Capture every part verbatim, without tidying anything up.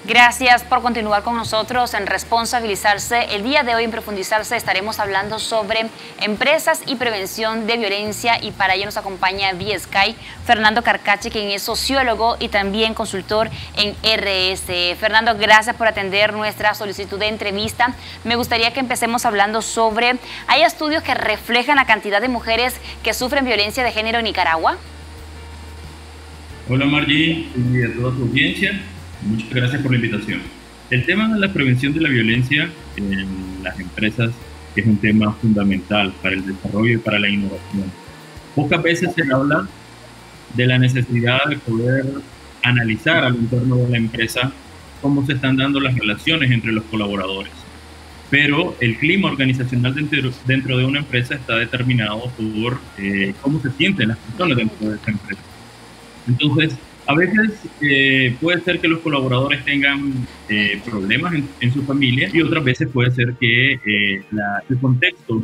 Gracias por continuar con nosotros en Responsabilizarse. El día de hoy en Profundizarse estaremos hablando sobre empresas y prevención de violencia, y para ello nos acompaña vía Skype Fernando Carcache, quien es sociólogo y también consultor en R S E. Fernando, gracias por atender nuestra solicitud de entrevista. Me gustaría que empecemos hablando sobre, ¿hay estudios que reflejan la cantidad de mujeres que sufren violencia de género en Nicaragua? Hola Margie y a toda tu audiencia. Muchas gracias por la invitación. El tema de la prevención de la violencia en las empresas es un tema fundamental para el desarrollo y para la innovación. Pocas veces se habla de la necesidad de poder analizar al interno de la empresa cómo se están dando las relaciones entre los colaboradores. Pero el clima organizacional dentro, dentro de una empresa está determinado por eh, cómo se sienten las personas dentro de esa empresa. Entonces, a veces eh, puede ser que los colaboradores tengan eh, problemas en, en su familia, y otras veces puede ser que eh, la, el contexto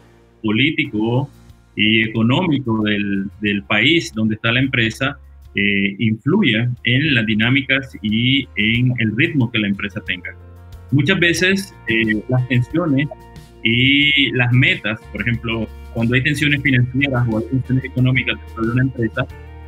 político y económico del, del país donde está la empresa eh, influya en las dinámicas y en el ritmo que la empresa tenga. Muchas veces eh, las tensiones y las metas, por ejemplo, cuando hay tensiones financieras o hay tensiones económicas dentro de una empresa,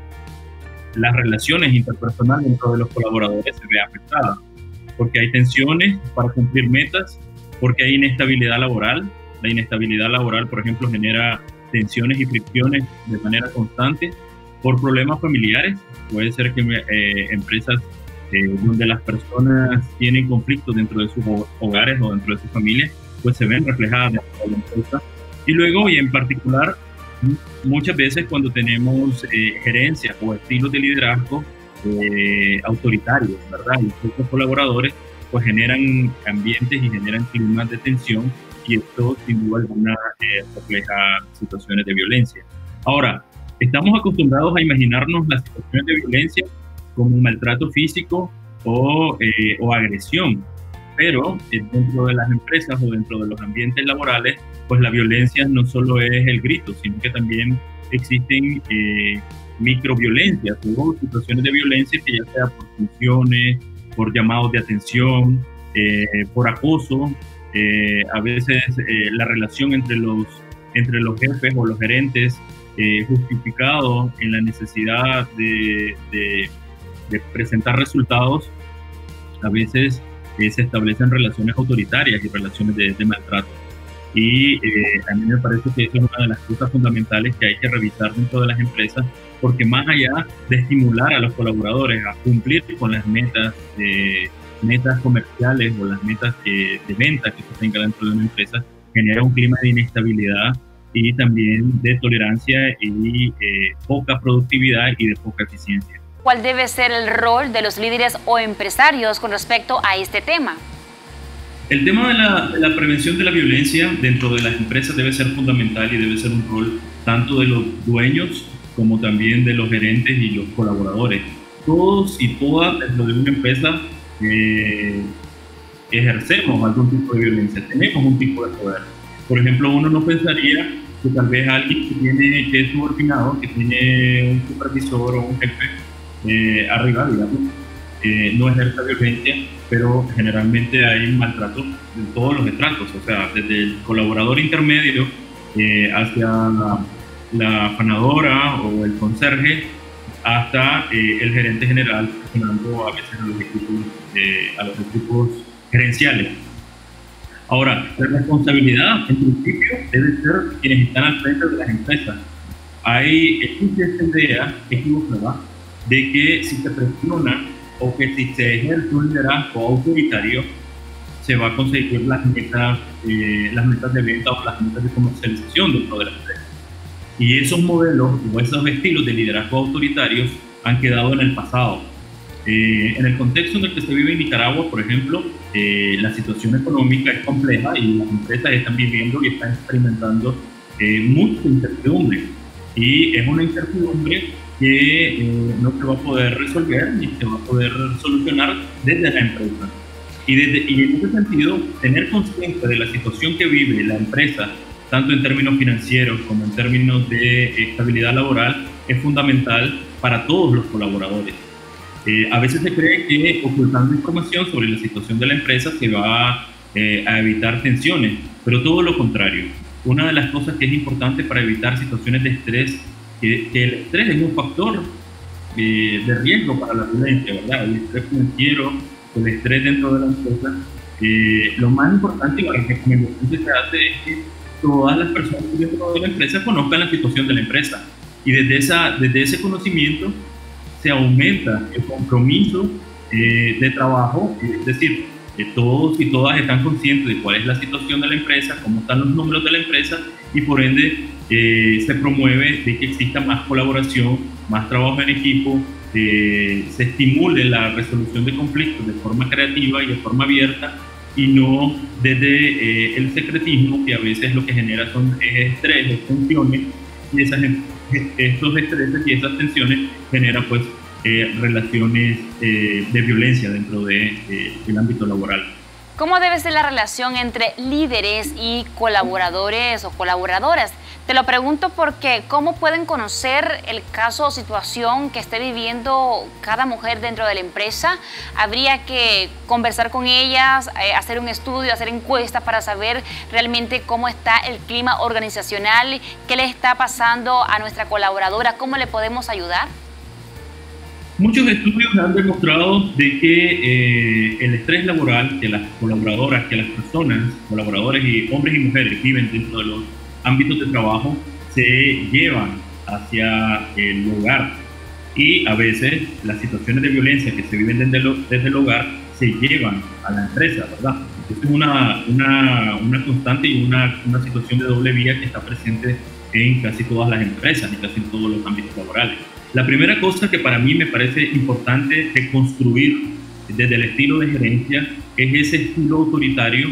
las relaciones interpersonales dentro de los colaboradores se ve afectadas, porque hay tensiones para cumplir metas, porque hay inestabilidad laboral. La inestabilidad laboral, por ejemplo, genera tensiones y fricciones de manera constante por problemas familiares. Puede ser que eh, empresas eh, donde las personas tienen conflictos dentro de sus hogares o dentro de sus familias, pues se ven reflejadas dentro de la empresa. Y luego, y en particular, muchas veces cuando tenemos eh, gerencias o estilos de liderazgo eh, autoritarios, ¿verdad? Y estos colaboradores pues generan ambientes y generan climas de tensión, y esto sin duda alguna eh, refleja situaciones de violencia. Ahora, estamos acostumbrados a imaginarnos las situaciones de violencia como un maltrato físico o, eh, o agresión, pero eh, dentro de las empresas o dentro de los ambientes laborales, pues la violencia no solo es el grito, sino que también existen eh, microviolencias o situaciones de violencia que ya sea por funciones, por llamados de atención, eh, por acoso, eh, a veces eh, la relación entre los, entre los jefes o los gerentes eh, justificado en la necesidad de, de, de presentar resultados, a veces eh, se establecen relaciones autoritarias y relaciones de, de maltrato. Y eh, a mí me parece que eso es una de las cosas fundamentales que hay que revisar dentro de las empresas, porque más allá de estimular a los colaboradores a cumplir con las metas, eh, metas comerciales o las metas eh, de venta que se tenga dentro de una empresa, genera un clima de inestabilidad y también de tolerancia y eh, poca productividad y de poca eficiencia. ¿Cuál debe ser el rol de los líderes o empresarios con respecto a este tema? El tema de la, de la prevención de la violencia dentro de las empresas debe ser fundamental y debe ser un rol tanto de los dueños como también de los gerentes y los colaboradores. Todos y todas dentro de una empresa eh, ejercemos algún tipo de violencia, tenemos un tipo de poder. Por ejemplo, uno no pensaría que tal vez alguien que, tiene, que es subordinado, que tiene un supervisor o un jefe eh, arriba, digamos, eh, no ejerza violencia, pero generalmente hay maltrato en todos los estratos, o sea, desde el colaborador intermedio eh, hacia la, la afanadora o el conserje hasta eh, el gerente general, gestionando a veces a los equipos, eh, a los equipos gerenciales. Ahora, la responsabilidad en principio debe ser quienes están al frente de las empresas. Hay existe esta idea equivocada de que si se presiona o que si se ejerce un liderazgo autoritario, se va a conseguir las metas, eh, las metas de venta o las metas de comercialización dentro de la empresa. Y esos modelos o esos estilos de liderazgo autoritarios han quedado en el pasado. Eh, en el contexto en el que se vive en Nicaragua, por ejemplo, eh, la situación económica es compleja y las empresas están viviendo y están experimentando eh, mucha incertidumbre. Y es una incertidumbre que eh, no se va a poder resolver ni se va a poder solucionar desde la empresa. Y, desde, y en ese sentido, tener conciencia de la situación que vive la empresa, tanto en términos financieros como en términos de estabilidad laboral, es fundamental para todos los colaboradores. Eh, a veces se cree que ocultando información sobre la situación de la empresa se va eh, a evitar tensiones, pero todo lo contrario. Una de las cosas que es importante para evitar situaciones de estrés, que, que el estrés es un factor eh, de riesgo para la violencia, ¿verdad? El estrés financiero, el estrés dentro de la empresa. Eh, lo más importante y la recomendación que se hace es que todas las personas dentro de la empresa conozcan la situación de la empresa, y desde, esa, desde ese conocimiento se aumenta el compromiso eh, de trabajo, es decir, eh, todos y todas están conscientes de cuál es la situación de la empresa, cómo están los números de la empresa, y por ende eh, se promueve de que exista más colaboración, más trabajo en equipo, eh, se estimule la resolución de conflictos de forma creativa y de forma abierta, y no desde eh, el secretismo, que a veces lo que genera son estrés, tensiones, y esas, estos estreses y esas tensiones generan pues eh, relaciones eh, de violencia dentro del de, eh, ámbito laboral. ¿Cómo debe ser la relación entre líderes y colaboradores o colaboradoras? Te lo pregunto porque ¿cómo pueden conocer el caso o situación que esté viviendo cada mujer dentro de la empresa? Habría que conversar con ellas, eh, hacer un estudio, hacer encuestas para saber realmente cómo está el clima organizacional, qué le está pasando a nuestra colaboradora, cómo le podemos ayudar. Muchos estudios han demostrado de que eh, el estrés laboral que las colaboradoras, que las personas, colaboradores y hombres y mujeres viven dentro de los ámbitos de trabajo se llevan hacia el hogar, y a veces las situaciones de violencia que se viven desde el, desde el hogar se llevan a la empresa, ¿verdad? Esto es una, una, una constante y una, una situación de doble vía que está presente en casi todas las empresas y casi en todos los ámbitos laborales. La primera cosa que para mí me parece importante reconstruir desde el estilo de gerencia es ese estilo autoritario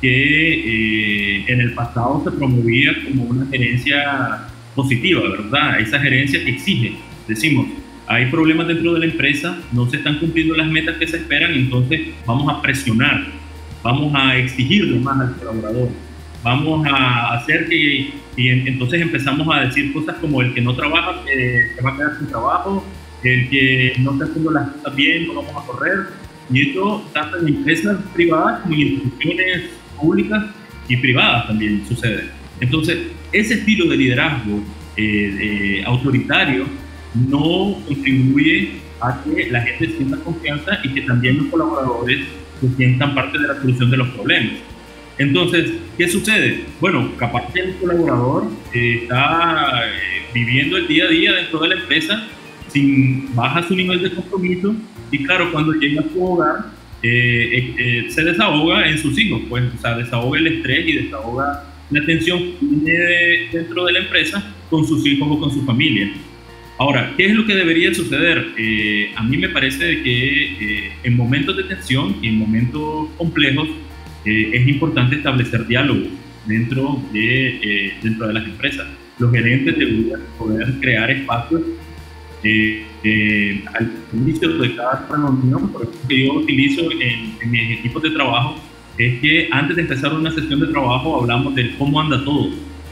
que eh, en el pasado se promovía como una gerencia positiva, ¿verdad? Esa gerencia que exige. Decimos, hay problemas dentro de la empresa, no se están cumpliendo las metas que se esperan, entonces vamos a presionar, vamos a exigirle más al colaborador, vamos a hacer que... Y entonces empezamos a decir cosas como el que no trabaja eh, se va a quedar sin trabajo, el que no está haciendo las cosas bien, no vamos a correr. Y esto tanto en empresas privadas como en instituciones públicas y privadas también sucede. Entonces, ese estilo de liderazgo eh, eh, autoritario no contribuye a que la gente sienta confianza y que también los colaboradores se sientan parte de la solución de los problemas. Entonces, ¿qué sucede? Bueno, capaz que el colaborador eh, está eh, viviendo el día a día dentro de la empresa, sin, baja su nivel de compromiso, y claro, cuando llega a su hogar, eh, eh, eh, se desahoga en sus hijos, pues, o sea, desahoga el estrés y desahoga la tensión que tiene dentro de la empresa con sus hijos o con su familia. Ahora, ¿qué es lo que debería suceder? Eh, a mí me parece que eh, en momentos de tensión y en momentos complejos, Eh, es importante establecer diálogo dentro de, eh, dentro de las empresas. Los gerentes deberían poder crear espacios eh, eh, al inicio de cada reunión. Por ejemplo, que yo utilizo en, en mis equipos de trabajo es que antes de empezar una sesión de trabajo hablamos de cómo anda todo.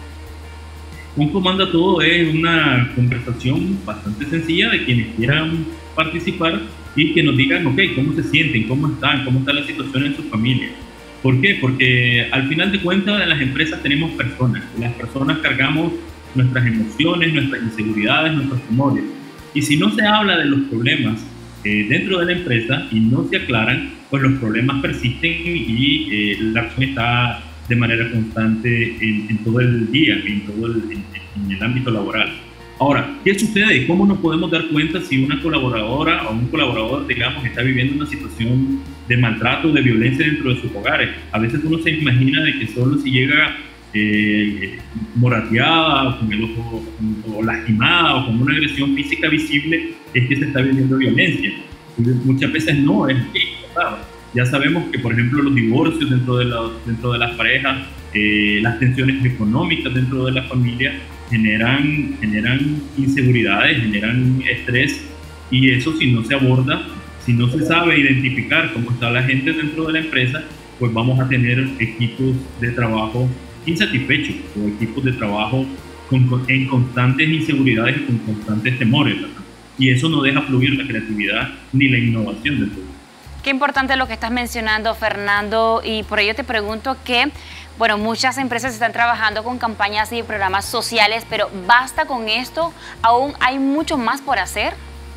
Un cómo anda todo es una conversación bastante sencilla de quienes quieran participar y que nos digan, ok, cómo se sienten, cómo están, cómo está la situación en su familia. ¿Por qué? Porque al final de cuentas en las empresas tenemos personas. Las personas cargamos nuestras emociones, nuestras inseguridades, nuestros temores. Y si no se habla de los problemas eh, dentro de la empresa y no se aclaran, pues los problemas persisten y eh, la acción está de manera constante en, en todo el día, en todo el, en, en el ámbito laboral. Ahora, ¿qué sucede? ¿Cómo nos podemos dar cuenta si una colaboradora o un colaborador, digamos, está viviendo una situación de maltrato, de violencia dentro de sus hogares? A veces uno se imagina de que solo si llega eh, morateada o con el ojo o lastimada o con una agresión física visible es que se está viviendo violencia. Y muchas veces no es así, ¿verdad? Ya sabemos que, por ejemplo, los divorcios dentro de, la, dentro de las parejas, eh, las tensiones económicas dentro de la familia generan, generan inseguridades, generan estrés, y eso si no se aborda, si no se sabe identificar cómo está la gente dentro de la empresa, pues vamos a tener equipos de trabajo insatisfechos o equipos de trabajo con, en constantes inseguridades y con constantes temores, ¿verdad? y eso no deja fluir la creatividad ni la innovación del producto. Qué importante lo que estás mencionando, Fernando, y por ello te pregunto que, bueno, muchas empresas están trabajando con campañas y programas sociales, pero ¿basta con esto? ¿Aún hay mucho más por hacer?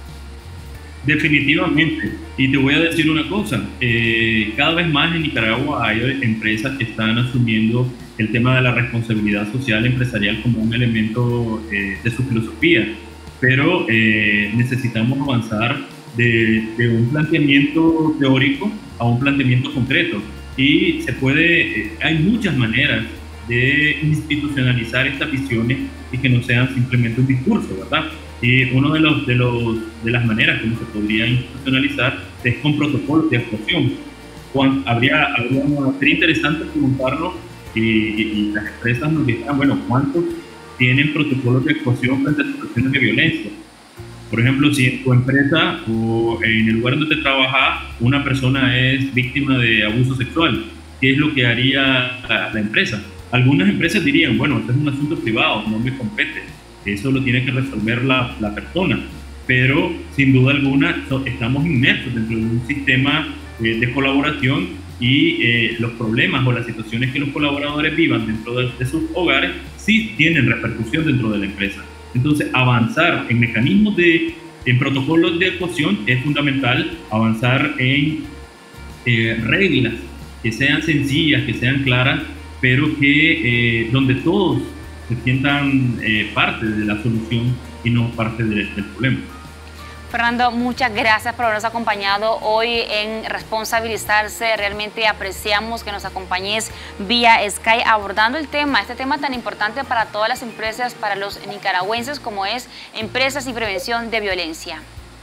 Definitivamente, y te voy a decir una cosa, eh, cada vez más en Nicaragua hay empresas que están asumiendo el tema de la responsabilidad social empresarial como un elemento eh, de su filosofía, pero eh, necesitamos avanzar de, de un planteamiento teórico a un planteamiento concreto, y se puede, eh, hay muchas maneras de institucionalizar estas visiones y que no sean simplemente un discurso, ¿verdad? Y uno de, los, de, los, de las maneras como se podría institucionalizar es con protocolos de actuación. Cuando, habría, habría, sería interesante preguntarnos y, y las empresas nos dijeran, bueno, ¿cuántos tienen protocolos de actuación frente a situaciones de violencia? Por ejemplo, si en tu empresa o en el lugar donde te trabajas una persona es víctima de abuso sexual, ¿qué es lo que haría la, la empresa? Algunas empresas dirían, bueno, esto es un asunto privado, no me compete, eso lo tiene que resolver la, la persona, pero sin duda alguna so, estamos inmersos dentro de un sistema eh, de colaboración y eh, los problemas o las situaciones que los colaboradores vivan dentro de, de sus hogares sí tienen repercusión dentro de la empresa. Entonces, avanzar en mecanismos de, en protocolos de actuación es fundamental, avanzar en eh, reglas que sean sencillas, que sean claras, pero que eh, donde todos se sientan eh, parte de la solución y no parte de, del problema. Fernando, muchas gracias por habernos acompañado hoy en Responsabilizarse. Realmente apreciamos que nos acompañes vía Skype abordando el tema, este tema tan importante para todas las empresas, para los nicaragüenses, como es Empresas y Prevención de Violencia.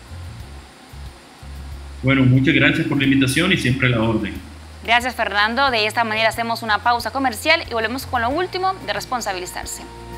Bueno, muchas gracias por la invitación y siempre a la orden. Gracias, Fernando. De esta manera hacemos una pausa comercial y volvemos con lo último de Responsabilizarse.